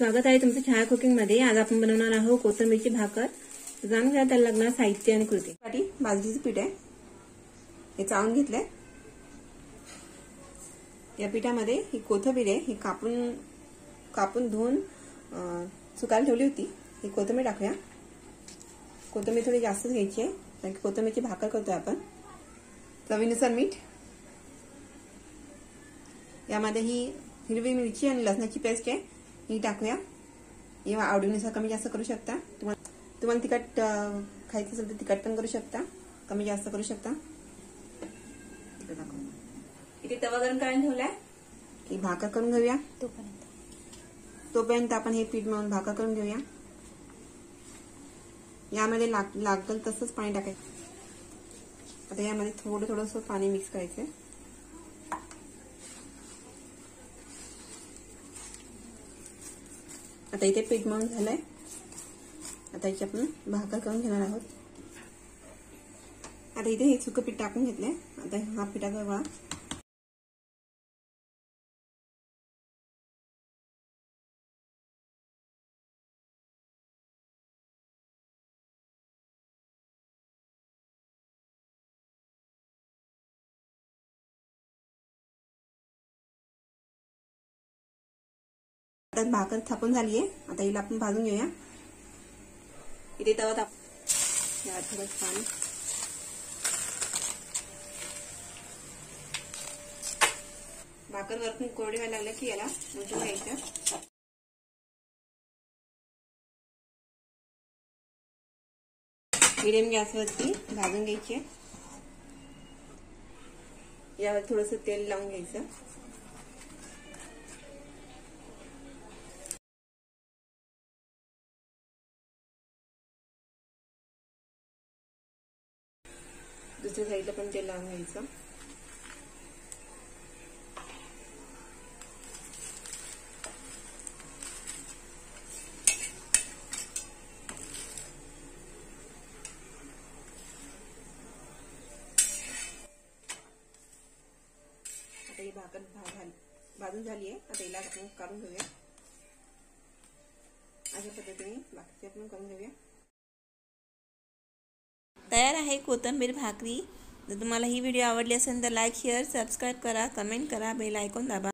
स्वागत आहे तुमचं छाया कुकिंग मध्ये। आज आपण बनवणार आहोत कोथिंबीरची भाकर। जाणून घ्या त्याला लागणारं साहित्य आणि कृती। साठी बाजरीचं पीठ आहे, हे चाळून घेतलंय। या पिठामध्ये ही कोथिंबीर आहे, ही कापून धुवून सुकायला ठेवली होती। ही कोथिंबीर टाकूया। कोथिंबीर थोडी जास्तच घ्यायची आहे, कारण कोथिंबीरची भाकर करतोय आपण। चवीनुसार मीठ। यामध्ये ही हिरवी मिरची आणि लसणाची पेस्ट आहे, ही टाकूया। हे आवडीनुसार कमी जास्त करू शकता। तुम्हाला तिखट खायचं असेल तर तिखट पण करू शकता, कमी जास्त करू शकता। इथे तवा गरम करायला ठेवलाय, ही भाकर करून घेऊया। तोपर्यंत आपण हे पीठ मळून भाकर करून घेऊया। यामध्ये लागल तसंच पाणी टाकायचं। आता यामध्ये थोडंसं पाणी मिक्स करायचं। आता इथे पीठ मळून झालंय। आता याची आपण भाकर करून घेणार आहोत। आता इथे हे सुकं पीठ टाकून घेतलंय। आता हा पिठाचा गोळा आता भाकर थापून झाली आहे। आता हिला आपण भाजून घेऊया। इथे तवा ताप थोडं पाणी। भाकर वरतून कोरडी व्हायला लागलं की याला उलटून घ्यायचं। मीडियम गॅसवरती भाजून घ्यायची। यावर थोडंसं तेल लावून घ्यायचं। दुसऱ्या साईडला पण तेल लावून घ्यायचं। आता ही भाकर भाजून झाली आहे। आता हिला आपण काढून घेऊया। अशा पद्धतीने बाकीचे आपण करून घेऊया। तयार आहे कोथिंबीर भाकरी। जर तुम्हाला ही व्हिडिओ आवडली असेल तर लाईक शेअर सबस्क्राईब करा, कमेंट करा, बेल आयकॉन दाबा।